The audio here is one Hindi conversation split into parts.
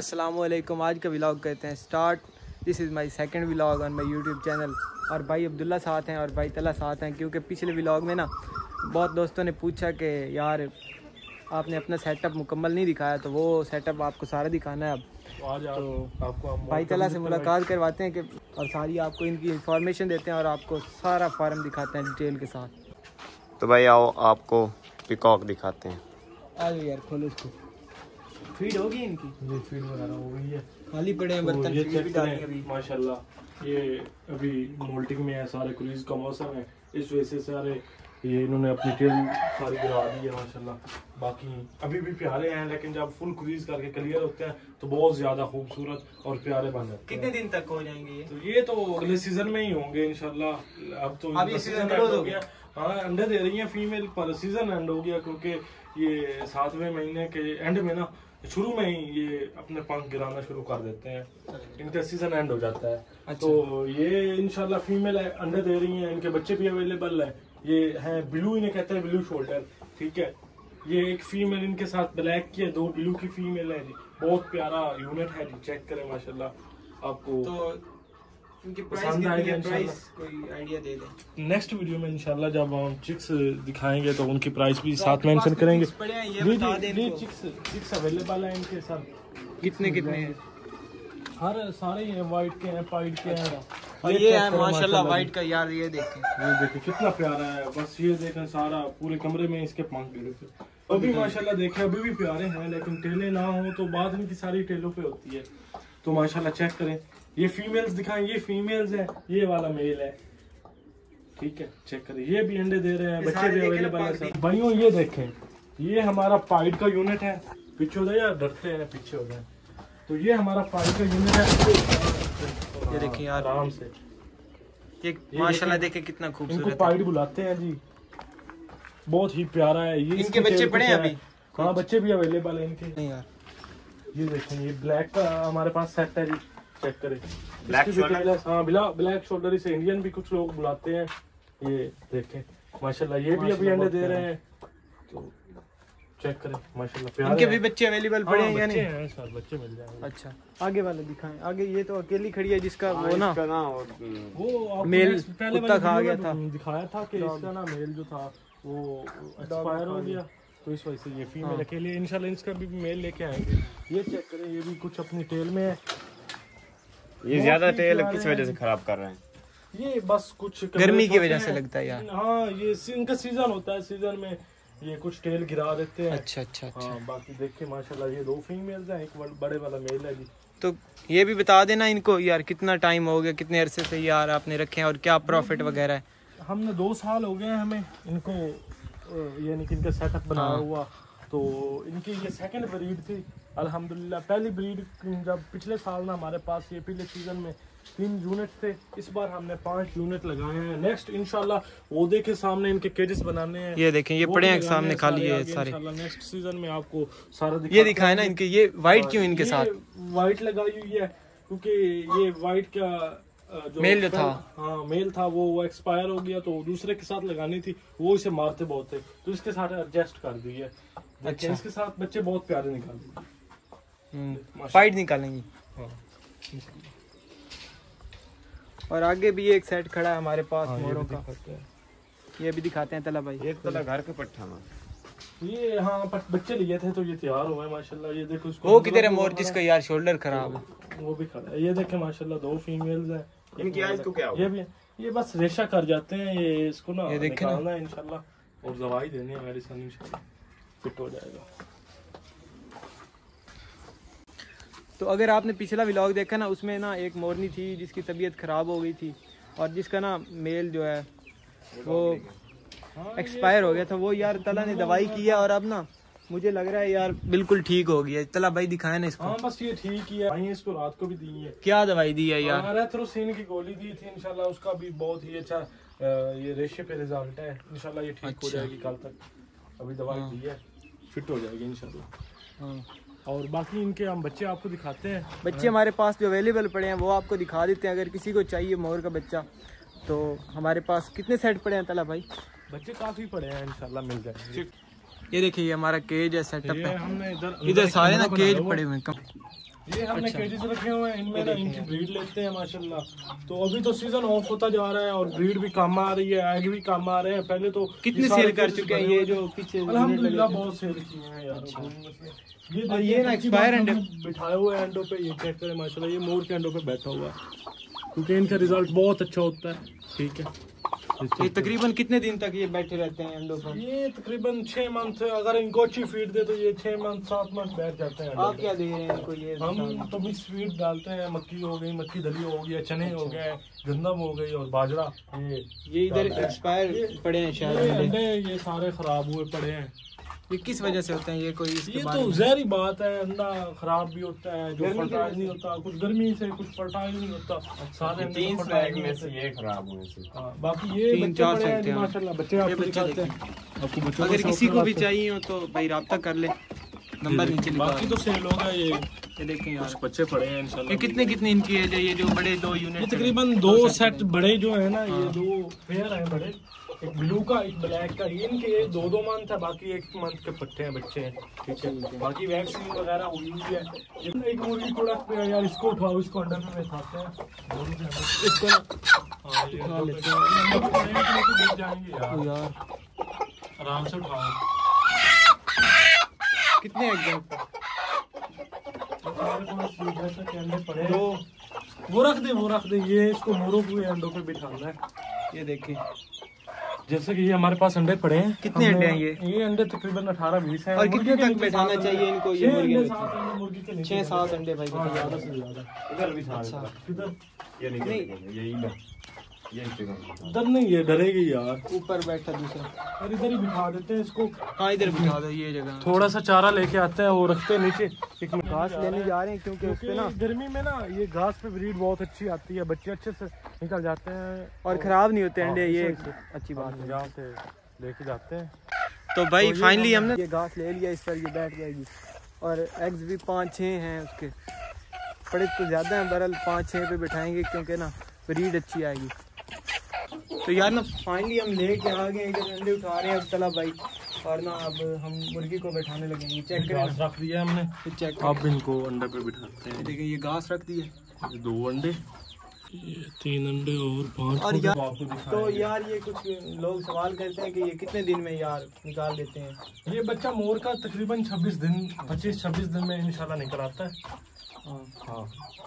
अस्सलामुअलैकुम। आज का व्लॉग कहते हैं start. This is my second vlog on my YouTube channel. और भाई अब्दुल्ला साथ हैं और भाई तला साथ हैं, क्योंकि पिछले व्लॉग में ना बहुत दोस्तों ने पूछा कि यार आपने अपना सेटअप मुकम्मल नहीं दिखाया, तो वो सेटअप आपको सारा दिखाना है अब। तो आपको भाई तला से मुलाकात करवाते हैं कि और सारी आपको इनकी इंफॉर्मेशन देते हैं और आपको सारा फार्म दिखाते हैं डिटेल के साथ। तो भाई आओ आपको पिकॉक दिखाते हैं। आ जाओ यार, खोलो इसको। फीड होगी इनकी? ये फीड वगैरह हो गई है, खाली पड़े हैं बर्तन। ये फीड भी डालनी है अभी माशाल्लाह। ये अभी मोल्टिंग में है, सारे क्रूज का मौसम है, इस वजह से सारे ये इन्होंने अपनी टेल सारी गिरा दी है माशाल्लाह। बाकी अभी भी प्यारे हैं, लेकिन जब फुल क्रूज करके क्लियर होते हैं तो बहुत ज्यादा खूबसूरत और प्यारे बन जाते हैं। कितने दिन तक हो जाएंगे ये? तो ये तो अगले सीजन में ही होंगे इंशाल्लाह। अब तो अभी सीजन क्लोज हो गया। हाँ, अंडे दे रही हैं फीमेल, पर सीजन एंड हो गया क्योंकि ये 7वें महीने के एंड में ना शुरू में ही ये अपने पंख गिराना शुरू कर देते हैं, इनका सीजन एंड हो जाता है। अच्छा। तो ये इंशाल्लाह फीमेल अंडे दे रही हैं, इनके बच्चे भी अवेलेबल है। ये है ब्लू, इन्हें कहते हैं ब्लू शोल्डर, ठीक है। ये एक फीमेल इनके साथ ब्लैक की है, 2 ब्लू की फीमेल है जी। बहुत प्यारा यूनिट है जी, चेक करें माशाल्लाह। आपको तो इनकी प्राइस कितनी है? प्राइस कोई आइडिया दे दें। नेक्स्ट वीडियो में इंशाल्लाह जब हम चिक्स दिखाएंगे तो उनकी प्राइस भी साथ मेंशन करेंगे। जी चिक्स अवेलेबल है इनके साथ। कितने कितने हैं? हर सारे हैं, वाइट के हैं, पाइट के हैं। और ये है माशाल्लाह वाइट का। यार ये देखें कितना प्यारा है, बस ये देखें सारा पूरे कमरे में इसके पंख गिरे थे। अभी माशाल्लाह देखें अभी भी प्यारे हैं, लेकिन टेलें ना हो तो बाद इनकी सारी टेलों पे होती है। तो माशाल्लाह चेक करें। ये फीमेल्स दिखाएं, ये फीमेल्स है, ये वाला मेल है, ठीक है। चेक करें, ये भी अंडे दे रहे हैं, बच्चे भी अवेलेबल है भाइयों। ये देखें, ये हमारा पाइड का यूनिट है। पीछे हो जाए या डरते हैं पीछे हो जाए। तो ये हमारा पाइड का यूनिट है। ये देखिए यार आराम से, ये माशाल्लाह देखें कितना खूबसूरत। इनको पाइड बुलाते हैं जी, बहुत ही प्यारा है ये। इनके बच्चे पड़े हैं अभी? हाँ, बच्चे भी अवेलेबल है इनके। नहीं यार, ये देखें, ये ब्लैक का हमारे पास सेट है जी, चेक करें। ब्लैक शोल्डर, हाँ ब्लैक शोल्डर, इसे इंडियन भी कुछ लोग बुलाते हैं। ये देखें माशाल्लाह, ये भी अभी अंडे दे रहे हैं। तो चेक करें माशाल्लाह, इनके भी बच्चे अवेलेबल पड़े हैं या नहीं? हैं सर, बच्चे मिल जाएंगे। अच्छा, आगे वाले दिखाएं। आगे ये तो अकेली खड़ी है जिसका वो ना वो मेल पहले कुत्ता खा गया था, दिखाया था कि इसका ना मेल जो था वो एक्सपायर हो गया, तो इस वजह से ये फीमेल अकेले। इंशाल्लाह इसका भी मेल लेके आएंगे। ये चेक करें, ये भी कुछ अपनी टेल में है। ये ज्यादा टेल किस वजह से खराब कर रहे हैं? ये बस कुछ गर्मी की वजह से लगता है यार। हाँ, ये इनका सीजन होता है, सीजन में ये कुछ टेल गिरा देते हैं। अच्छा अच्छा अच्छा। हाँ, बाकी देखे माशाल्लाह ये 2 फीमेल्स हैं, एक बड़े वाला मेल है जी। तो ये भी बता देना इनको यार, कितना टाइम हो गया, कितने अरसे से यार आपने रखे हैं और क्या प्रॉफिट वगैरह है? हमने 2 साल हो गए हैं हमें इनको, यानी कि इनका सेटअप बनाया हुआ। तो इनकी ये सेकंड ब्रीड थी अल्हम्दुलिल्लाह। पहली ब्रीड जब पिछले साल ना हमारे पास ये पिछले सीजन में 3 यूनिट थे, इस बार हमने 5 यूनिट लगाए हैं। नेक्स्ट इंशाल्लाह वो के सामने इनके केजेस बनाने हैं। ये देखें, ये पड़े हैं सामने खाली है सारे। नेक्स्ट सीजन में आपको सारा ये दिखाए ना इनके। ये वाइट क्यों इनके साथ? वाइट लगाई हुई है क्योंकि ये वाइट का जो मेल जो था, हाँ मेल था, वो एक्सपायर हो गया, तो दूसरे के साथ लगानी थी, वो इसे मारते बहुत थे, तो इसके साथ एडजस्ट कर दी है। अच्छा, इसके साथ बच्चे बहुत प्यारे निकालेंगे, फाइट निकालेंगी। हाँ। और आगे भी एक सेट खड़ा है हमारे पास मोरों का, ये भी दिखाते हैं तला भाई। एक तला घर के पट्ठा में ये, हाँ बच्चे लिए थे तो ये तैयार हुए माशाल्लाह। ये देखो इसको, वो किधर है मोर जिसका यार शोल्डर खराब है? वो भी खड़ा है। ये देखे माशाल्लाह 2 फीमेल्स हैं। इनकी आइज को क्या होगा? ये भी, ये बस रेशा कर जाते हैं, ये इसको ना ये देखे निकालना है इंशाल्लाह, और दवाई देनी है, मेडिसिन, इंशाल्लाह फिट हो जाएगा। तो अगर आपने पिछला व्लॉग देखा ना, उसमें ना एक मोरनी थी जिसकी तबीयत ख़राब हो गई थी और जिसका ना मेल जो है वो एक्सपायर हो गया था। वो यार तला ने दवाई की है और अब ना मुझे लग रहा है यार बिल्कुल ठीक हो गया। तला भाई दिखाए ना इसको। हाँ बस ये ठीक ही है भाई, इसको रात को भी दी है। क्या दवाई दी है यार? एरिथ्रोसिन की गोली दी थी इंशाल्लाह, उसका भी बहुत ही अच्छा ये रेशे पे रिजल्ट है। इंशाल्लाह ये ठीक हो जाएगी कल तक। अभी दवाई दी है, फिट हो जाएगी इंशाल्लाह। और बाकी इनके हम बच्चे आपको दिखाते हैं। बच्चे हमारे पास जो अवेलेबल पड़े हैं वो आपको दिखा देते हैं। अगर किसी को चाहिए मोर का बच्चा तो हमारे पास कितने सेट पड़े हैं तला भाई? बच्चे काफी पड़े हैं, इंशाल्लाह मिल जाएंगे। ये देखिए, ये हमारा केज है, सेटअप है। हमने इधर सारे ना केज पड़े हुए हैं। ये हमने केजेस रखे हुए हैं, इनमें ना इनकी ब्रीड लेते हैं माशाल्लाह। तो अभी तो सीजन ऑफ होता जा रहा है और ब्रीड भी कम आ रही है, एग भी कम आ रहे हैं। पहले तो कितने सेल कर चुके हैं ये जो पीछे? अल्हम्दुलिल्लाह बहुत सेल किए हैं यार। और ये ना एक्सपायर अंडे बिठाए हुए हैं अंडों पे, ये चेक करें माशाल्लाह, ये मोर के अंडों पे बैठा हुआ है क्योंकि इनका रिजल्ट बहुत अच्छा होता है। ठीक है, ये तकरीबन कितने दिन तक ये बैठे रहते हैं अंडों पर? ये तकरीबन 6 मंथ, अगर इनको अच्छी फीड दे तो ये 6 मंथ 7 मंथ बैठ जाते हैं। आप क्या दे रहे हैं इनको? ये हम तो मिक्स फीड डालते हैं, मक्की हो गई, मक्की दली हो गई, चने हो गए, गंदम हो गई और बाजरा। ये इधर एक्सपायर पड़े हैं शायद अंडे, ये सारे खराब हुए पड़े हैं। ये किस वजह से होते हैं? ये कोई इसके ये बारे तो में? जहरी बात है, अंडा खराब भी होता है, जो फर्टाइल नहीं होता, कुछ गर्मी से, कुछ फर्टाइल नहीं होता, सारे अंडे 3 फर्टाइल में से ये खराब हुए थे। हाँ, बाकी ये 3-4 बच्चे सकते हैं माशाल्लाह, बच्चे आपको दिखाते हैं। आपको बच्चों अगर का किसी शौक को भी लगाते हैं। चाहिए हो तो भाई राब्ता कर ले, नंबर नीचे लिखा बाकी तो सेल होगा। ये देखें यार, कुछ बच्चे पड़े हैं इंशाल्लाह। ये कितने कितने इनकी एज है? ये जो बड़े 2 यूनिट, ये तकरीबन 2 सेट बड़े जो है ना, ये 2 पेयर हैं बड़े, एक ब्लू का एक ब्लैक का। ये इनके 2-2 मंथ है, बाकी 1 मंथ के पट्टे हैं, बच्चे हैं। ठीक है, बाकी वैक्सीन वगैरह हुई हुई है। एक मुर्गी प्रोडक्ट पे यार, इसको उठाओ, इसको अंडर में बैठाते हैं, इसको हाँ ये उठा लेते हैं जाएंगे यार, आराम से उठाओ। कितने एग पड़े दो, वो रख दे। ये इसको मोरों को अंडों पे बिठाना है। ये देखिए, जैसे कि ये हमारे पास अंडे पड़े हैं। कितने अंडे हैं ये? अंडे तकरीबन 18-20 हैं। और कितने तक बैठाना चाहिए इनको? ये मुर्गी के 6-7 अंडे भाई, ज्यादा से ज्यादा। इधर भी था। अच्छा, किधर? ये नहीं, ये इधर, ये इधर नहीं, ये डरेगी यार। ऊपर बैठा दूसरा, और इधर ही बिठा देते हैं इसको। हाँ इधर बिठा दो ये जगह। थोड़ा सा चारा लेके आते हैं, वो रखते हैं नीचे। एक घास लेने जा रहे हैं क्योंकि उस पे ना गर्मी में ना ये घास पे ब्रीड बहुत अच्छी आती है, बच्चे अच्छे से निकल जाते हैं और खराब नहीं होते अंडे। ये हाँ, अच्छी बात है, यहाँ से लेके जाते हैं। तो भाई फाइनली हमने ये घास ले लिया, इस पर ये बैठ जाएगी। और एग्स भी 5-6 हैं उसके, बड़े तो ज़्यादा हैं, बरल 5-6 पे बिठाएंगे क्योंकि ना ब्रीड अच्छी आएगी। तो यार ना फाइनली हम लेके आ गए, इधर अंडे उठा रहे हैं अब तला भाई, और ना अब हम मुर्गी को बैठाने लगेंगे। चेक करें, रख दिया हमने, चेक अब इनको अंडे पे बिठाते हैं। देखिए ये घास रख दी है, 2 अंडे, ये 3 अंडे और 5। और यार तो यार ये कुछ लोग सवाल करते हैं कि ये कितने दिन में यार निकाल देते हैं? ये बच्चा मोर का तकरीबन 26 दिन 25-26 दिन में इंशाल्लाह निकल आता है। हाँ,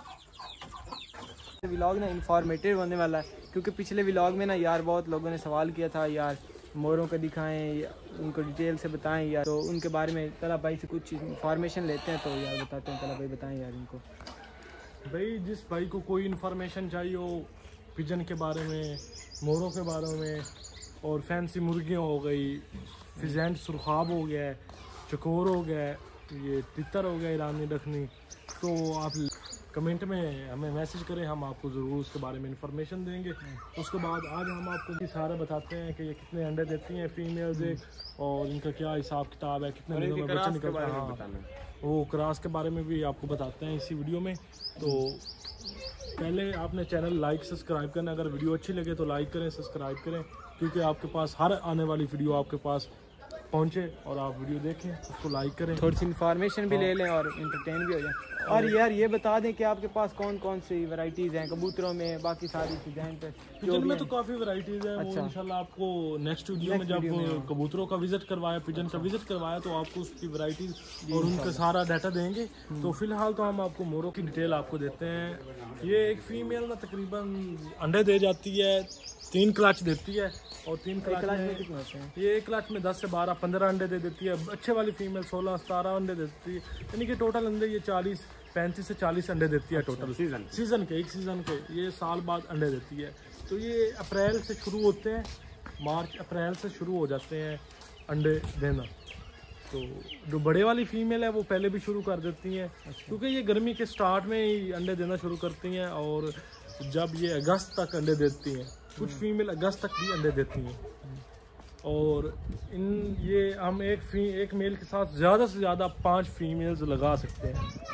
व्लॉग ना इंफॉर्मेटिव होने वाला है क्योंकि पिछले व्लॉग में ना यार बहुत लोगों ने सवाल किया था यार मोरों को दिखाएं, उनको डिटेल से बताएं यार। तो उनके बारे में तला भाई से कुछ इंफॉर्मेशन लेते हैं, तो यार बताते हैं। तला भाई बताएं यार इनको। भाई जिस भाई को कोई इन्फॉर्मेशन चाहिए हो पिजन के बारे में, मोरों के बारे में, और फैंसी मुर्गियाँ हो गई, फिजेंट सुरखाब हो गया, चकोर हो गया, ये तितर हो गया ईरानी दखनी, तो आप कमेंट में हमें मैसेज करें, हम आपको ज़रूर उसके बारे में इंफॉर्मेशन देंगे। उसके बाद आज हम आपको भी सारा बताते हैं कि ये कितने अंडे देती हैं फीमेल्स एक, और इनका क्या हिसाब किताब है, कितने दिनों में बच्चे निकलते हैं। हाँ, वो क्रॉस के बारे में भी आपको बताते हैं इसी वीडियो में। तो पहले आपने चैनल लाइक सब्सक्राइब करना, अगर वीडियो अच्छी लगे तो लाइक करें, सब्सक्राइब करें, क्योंकि आपके पास हर आने वाली वीडियो आपके पास पहुंचे और आप वीडियो देखें, उसको लाइक करें, थोड़ी सी इन्फॉर्मेशन भी ले लें और इंटरटेन भी हो जाए। और यार ये बता दें कि आपके पास कौन कौन सी वैरायटीज़ हैं कबूतरों में, बाकी सारी डिजाइन पे पिजन में तो काफ़ी वैरायटीज़ है। वो इंशाल्लाह आपको नेक्स्ट वीडियो में जब कबूतरों का विजिट करवाया, पिजन का विजिट करवाया, तो आपको उसकी वैरायटीज़ और उनका सारा डाटा देंगे। तो फिलहाल तो हम आपको मोरों की डिटेल आपको देते हैं। ये एक फीमेल ना तकरीबन अंडे दे जाती है, 3 क्लच देती है, और 3 क्लच में कितने होते हैं? ये 1 क्लच में 10 से 12 15 अंडे दे देती है। अच्छे वाली फीमेल 16-17 अंडे देती है, यानी कि टोटल अंडे ये 35 से 40 अंडे देती है टोटल। सीजन के, एक सीजन के, ये साल बाद अंडे देती है। तो ये अप्रैल से शुरू होते हैं, मार्च अप्रैल से शुरू हो जाते हैं अंडे देना। तो जो बड़े वाली फीमेल है वो पहले भी शुरू कर देती हैं, क्योंकि ये गर्मी के स्टार्ट में ही अंडे देना शुरू करती हैं, और जब ये अगस्त तक अंडे देती हैं, कुछ फीमेल अगस्त तक भी अंडे देती हैं। और ये हम एक मेल के साथ ज़्यादा से ज़्यादा 5 फीमेल्स लगा सकते हैं।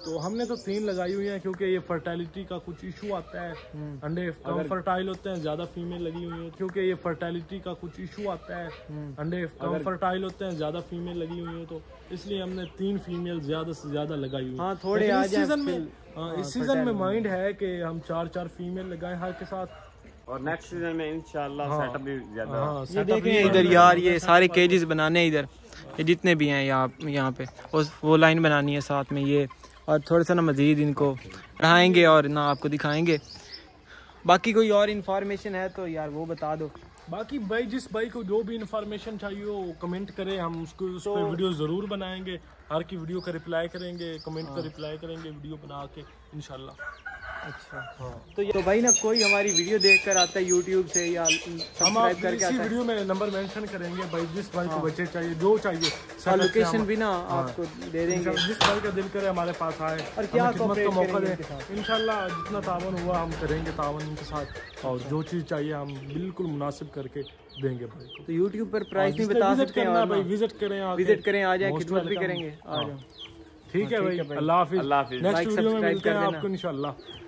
तो हमने तो 3 लगाई हुई हैं क्योंकि ये फर्टिलिटी का कुछ इशू आता है, अंडे कम फर्टाइल होते हैं, ज्यादा फीमेल लगी हुई है क्योंकि ये फर्टिलिटी का कुछ इशू आता है, अंडे कम फर्टाइल होते हैं, ज्यादा फीमेल लगी हुई है, तो इसलिए हमने 3 फीमेल ज्यादा से ज्यादा लगाई हुई है। हाँ, थोड़े आ जाए इस सीजन में माइंड है कि हम 4-4 फीमेल लगाएं हर के साथ, और नेक्स्ट सीजन में इंशाल्लाह सेटअप भी ज्यादा। ये देखें इधर यार, ये सारे केजेस बनाने हैं इधर, ये जितने भी हैं यहाँ पे वो लाइन बनानी है साथ में ये, और थोड़ा सा ना मज़ीद इनको बढ़ाएंगे और ना आपको दिखाएंगे। बाकी कोई और इन्फॉर्मेशन है तो यार वो बता दो। बाकी भाई जिस भाई को जो भी इंफॉर्मेशन चाहिए हो कमेंट करें, हम उसको उस पर वीडियो ज़रूर बनाएंगे, हर की वीडियो का रिप्लाई करेंगे, कमेंट का रिप्लाई करेंगे वीडियो बना के इंशाल्लाह। अच्छा हाँ, तो भाई ना कोई हमारी वीडियो देखकर आता है यूट्यूब से या सब्सक्राइब करके आता है, वीडियो में नंबर मेंशन करेंगे भाई, जिस भाई को बच्चे चाहिए जो चाहिए, लोकेशन भी ना आपको दे देंगे, जिस भाई का दिल करे हमारे पास आए और क्या खिदमत का मौका दें इंशाल्लाह। जितना तावन हुआ हम करेंगे तावन इनके साथ, और जो चीज़ चाहिए हम बिल्कुल मुनासिब करके देंगे भाई को। तो यूट्यूब पर प्राइस नहीं बता सकते हैं भाई, विजिट करें आ जाए, खिदमत भी करेंगे, आ जाओ। ठीक है भाई, अल्लाह हाफिज़। नेक्स्ट वीडियो में मिलते हैं आपको इंशाल्लाह।